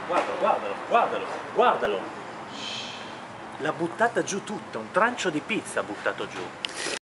Guardalo, guardalo, guardalo, guardalo. L'ha buttata giù tutta, un trancio di pizza ha buttato giù.